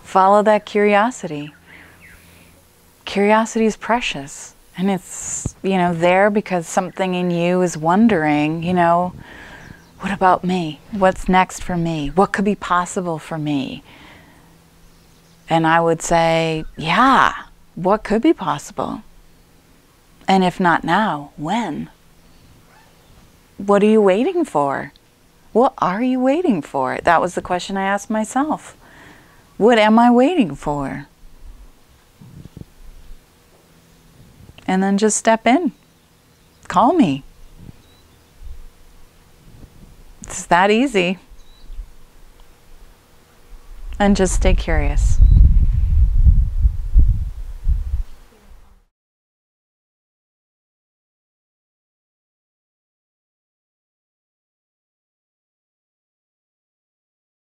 Follow that curiosity. Curiosity is precious. And it's, there because something in you is wondering, what about me? What's next for me? What could be possible for me? And I would say, yeah, what could be possible? And if not now, when? What are you waiting for? What are you waiting for? That was the question I asked myself. What am I waiting for? And then just step in. Call me. It's that easy. And just stay curious.